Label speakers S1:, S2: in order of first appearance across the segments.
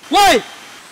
S1: Woi!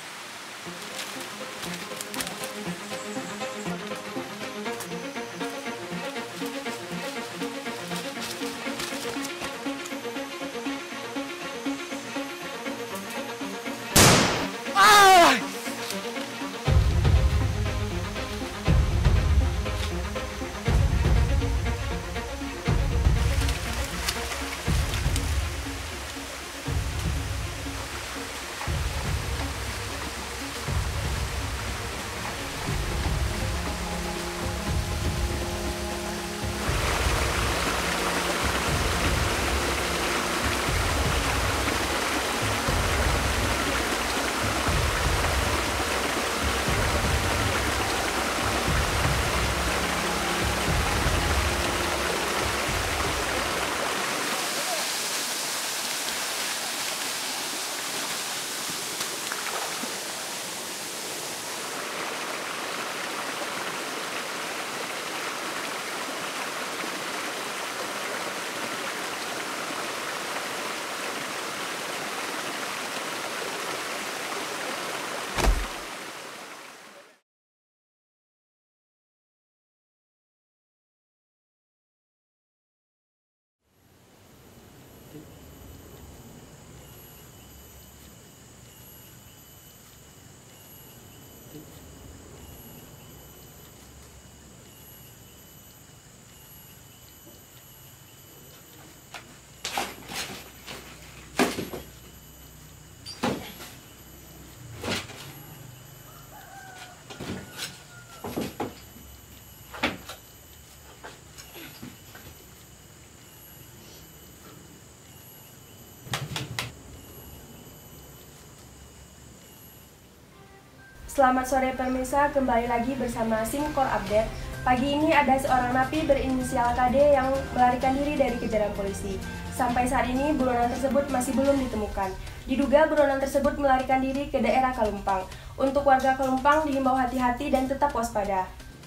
S2: Selamat sore pemirsa, kembali lagi bersama SimKor Update. Pagi ini ada seorang napi berinisial KD yang melarikan diri dari kejaran polisi. Sampai saat ini buronan tersebut masih belum ditemukan. Diduga buronan tersebut melarikan diri ke daerah Kalumpang. Untuk warga Kalumpang dihimbau hati-hati dan tetap waspada.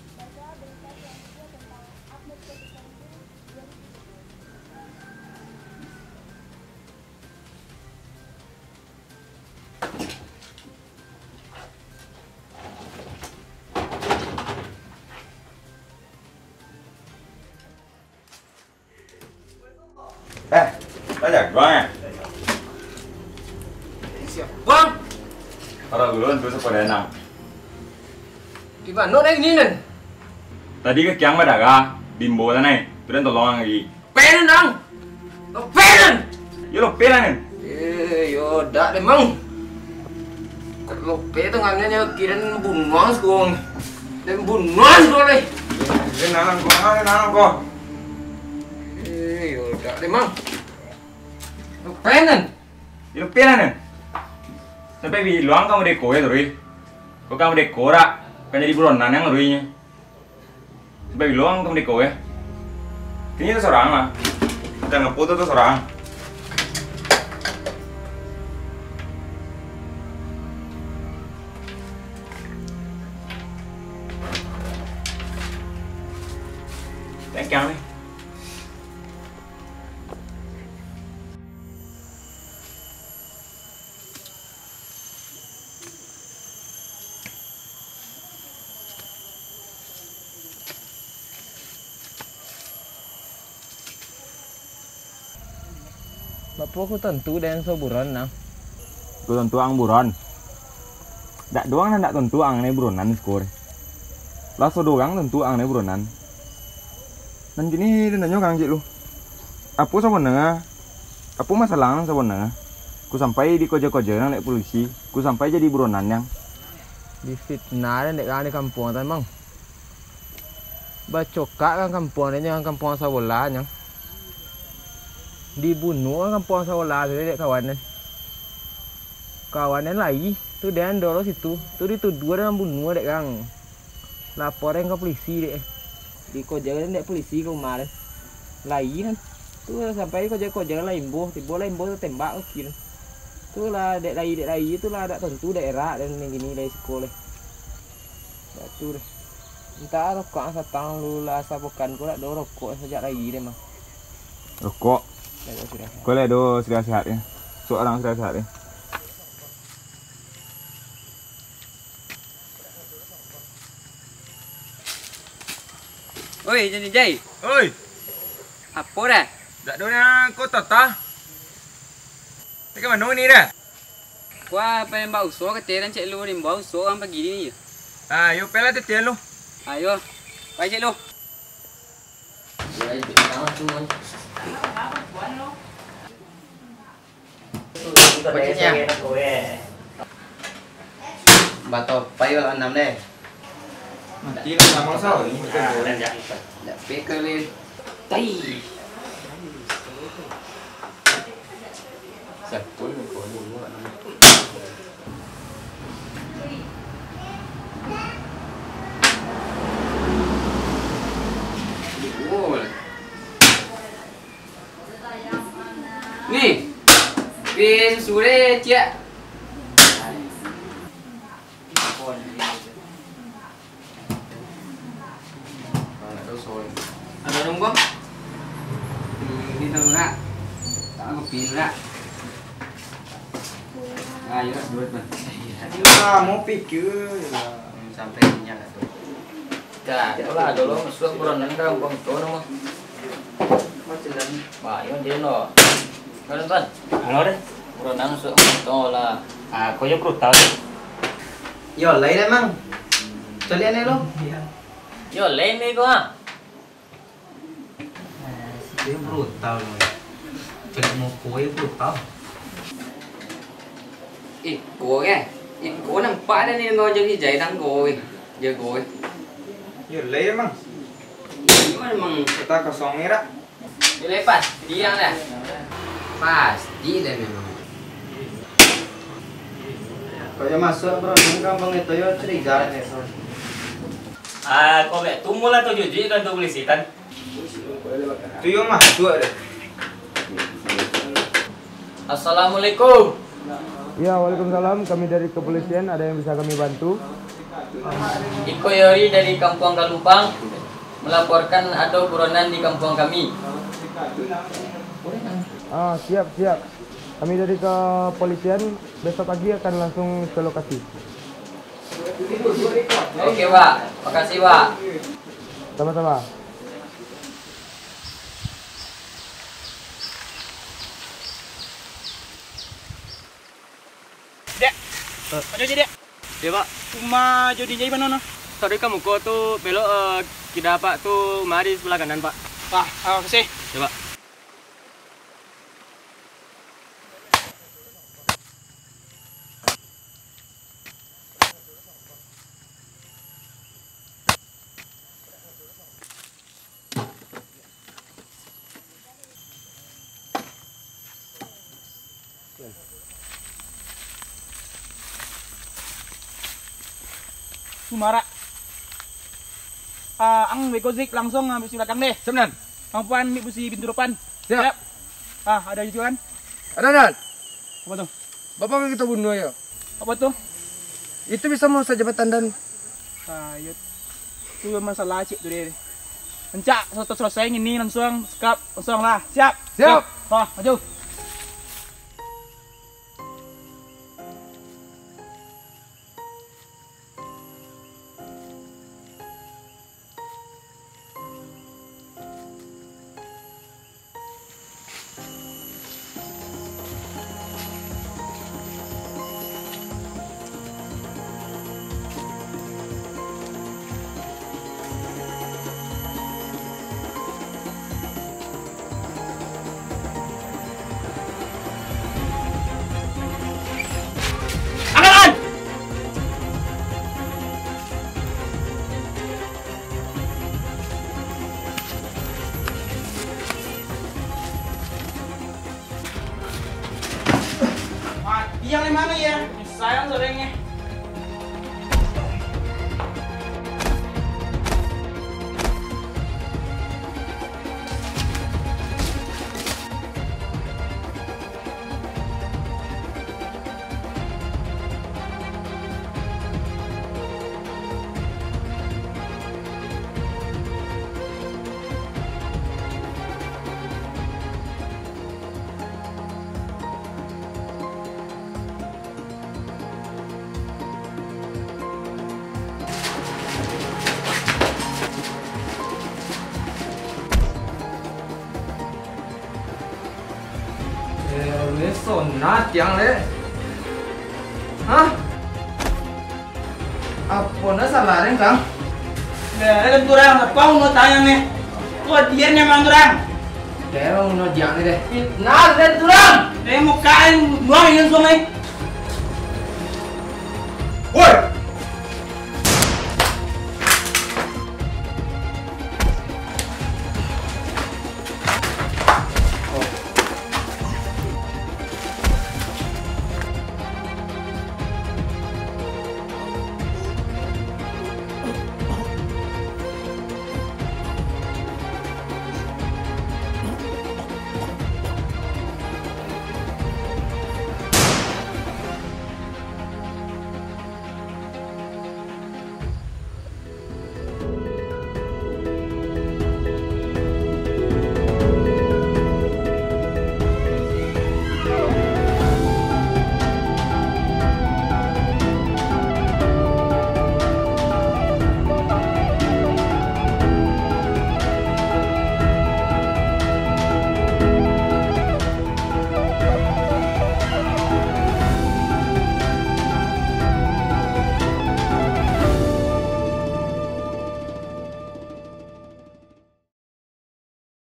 S3: Tajak bang ya?
S1: Siap, bang.
S3: Orang duluan terus pada enam.
S1: Di mana nih ini nen?
S3: Tadi ke kiang madaga, bimbo tanai, tulen tolong lagi.
S1: Penen dong. Penen.
S3: Yo lo pelan.
S1: Yo dak deh mang. Kalau pe tangannya nyawa kirain bunuang sekarang. Dan bunuang sekarang.
S3: Ini nanang kok.
S1: Yo dak deh mang. Penen.
S3: Yo lo pelan. Sampai bi luang kamu deko ya terus. Kok kamu deko rak, kan jadi buronan yang ruinya. Sampai bi luang kamu deko ya. Ini tuh seorang lah. Kita ngefoto tuh seorang. Thank you.
S1: Bapak aku tentu dan soburan nang.
S3: Ku tentu ang buron. Dak doang ndak tentu ang ne buronan skor. Lah so doang tentu ang ne buronan. Dan gini nanya kang cik lu. Apa sebenarnya? Apa masalah sebenarnya? Ku sampai di koja-koja nang lek polisi, ku sampai jadi buronan yang
S1: Di fitnah dan dek di kampung tan mang. Bacoka kan kampung ini kan kampung Sawola yang dibunuh kan kampung Sawola tu dek kawanan lagi tu dan dolos itu tu dituduh dengan bunuh dek kang laporan ke polisi dek di koja dek polisi kemarin lagi kan tu sampai koja lah imbuh tiba tu tembak kira tu lah dek lagi tu lah ada tentu daerah dan yang gini dari sekolah tu deh entah rokok satang lu lah sapokan ku nak do rokok sejak lagi deh mah
S3: rokok. Kau lihat do sudah sehat ya. Seorang sudah sehat ya.
S4: Oi, Jadi Jai.
S3: Oi,
S4: Apa dah?
S3: dak ada nak kau tata. Dekat mana ni dah?
S4: Gua pengen bau so ke teran cek lu ni bau so kan pagi ni.
S3: Ah, yo pela tetian lu.
S4: Ayo. Baik cek lu.
S5: Bacanya. Bato payo lah 6 deh.
S3: Mati lu sama sao.
S4: Dah pekel ni. Tai.
S5: Sapul ko dulu.
S4: Oh. Ni. Pin sore cek. Ada nombor? Ini tahu tak? Tak aku pin tak? Ayo duit man.
S3: Ah, mau pikir.
S5: Sampai minyak tu.
S6: Dạ, đó là đồ lô mà xuống buồn nắng đâu còn chỗ đâu bà yếu đến rồi vân vân
S5: Alo deh.
S6: buồn nắng xuống to là
S5: Ah, kau yang brutal. Yo, lấy đấy mang. Cho lihat nih lu.
S6: vô lên đi cô à
S5: Dia brutal. Cek mau kue brutal.
S4: Cổ kìa. Cổ nampak dah ni ngồi jadi jahit tang goi. Dia goi.
S3: Yo lay mang.
S4: Ini memang
S3: Kita kosong ni dah.
S4: dia lepas dia dah. Pasti dah memang.
S5: Kau yang masuk bro, ini kampung itu yo curiga nih.
S6: à cô mẹ tung mua là tôi chịu kan tôi beli sitan
S3: Tu yo masuk dah.
S6: assalamualaikum
S1: Ya, waalaikumsalam. Kami dari kepolisian, ada yang bisa kami bantu?
S6: Iko Yori dari Kampung Galupang melaporkan ada buronan di kampung kami.
S1: Ah, siap, siap. Kami dari kepolisian besok pagi akan langsung ke lokasi.
S6: Oke Pak, makasih Pak.
S1: Sama-sama.
S7: Mana je dia?
S4: Dia pak.
S7: Rumah Jody Jai mana noh?
S4: Tadi kamu kau tu belok kita pak tu mari sebelah kanan pak.
S7: Kasih.
S4: Ya pak.
S7: Sumara. Ang Wekozik langsung ambil belakang deh.
S3: Sebenar.
S7: Kampuan ambil busi pintu depan.
S3: Siap.
S7: Ada juga kan?
S3: Ada dan.
S7: Apa tuh?
S3: Bapak kita bunuh ya.
S7: Apa tuh?
S3: Itu bisa merusak jabatan dan
S7: Ya. Itu masalah cik tuh deh. Encak, selesai ini langsung skap, langsung lah. Siap.
S3: Siap.
S7: Maju. Yang mana ya? Sayang sorenya.
S1: Ini sonat yang le. Hah? Apa na salah ren kang?
S7: Ada turang, apa mau tanya nih? Kok dia nih mang turang?
S1: Kaya mo no diyan ni deh. Nah, ren turang.
S7: Mau kain buang ini sungai.
S3: Woi,